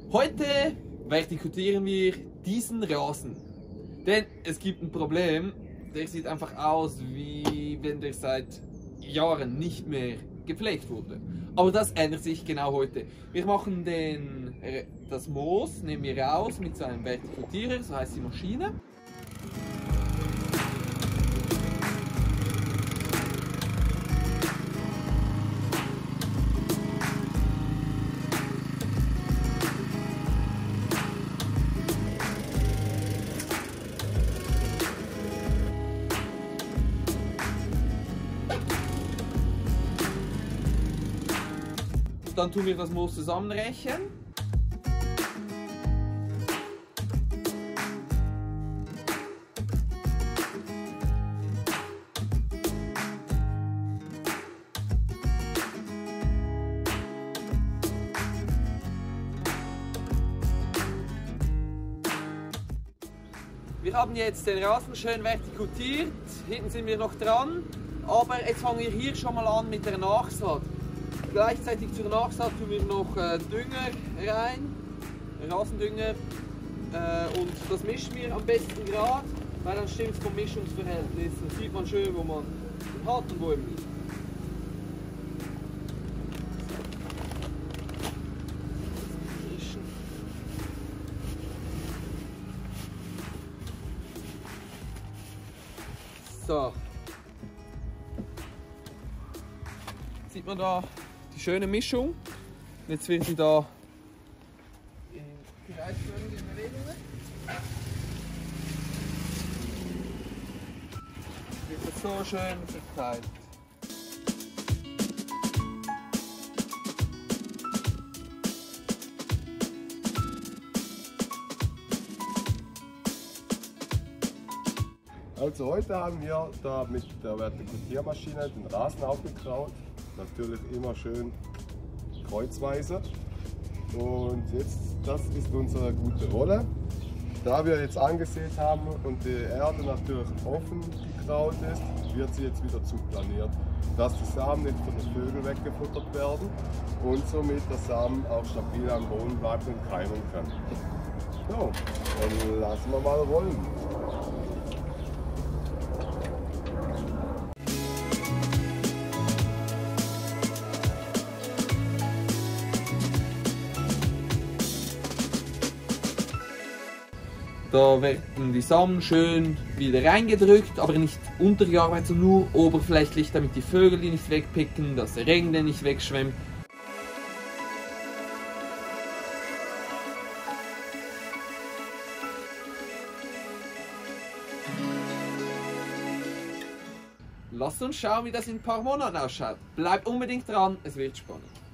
Heute vertikutieren wir diesen Rasen, denn es gibt ein Problem, der sieht einfach aus, wie wenn der seit Jahren nicht mehr gepflegt wurde. Aber das ändert sich genau heute. Wir machen das Moos, nehmen wir raus mit so einem Vertikutierer, so heißt die Maschine. Dann tun wir das Moos zusammenrechen. Wir haben jetzt den Rasen schön vertikutiert, hinten sind wir noch dran, aber jetzt fangen wir hier schon mal an mit der Nachsaat. Gleichzeitig zur Nachsaat tun wir noch Dünger rein, Rasendünger, und das mischen wir am besten gerade, weil dann stimmt es vom Mischungsverhältnis. Dann sieht man schön, wo man hat und wo eben nicht. So. Sieht man da die schöne Mischung. Jetzt wird sie da in kreisförmigen Bewegungen. Wird das so schön verteilt. Also heute haben wir da mit der Vertikutiermaschine den Rasen aufgekraut. Natürlich immer schön kreuzweise. Und jetzt, das ist unsere gute Rolle. Da wir jetzt angesät haben und die Erde natürlich offen gekraut ist, wird sie jetzt wieder zuplaniert, dass die Samen nicht von den Vögeln weggefuttert werden und somit der Samen auch stabil am Boden bleibt und keimen kann. So, dann lassen wir mal rollen. Da werden die Samen schön wieder reingedrückt, aber nicht untergearbeitet, sondern nur oberflächlich, damit die Vögel die nicht wegpicken, dass der Regen den nicht wegschwemmt. Lasst uns schauen, wie das in ein paar Monaten ausschaut. Bleibt unbedingt dran, es wird spannend.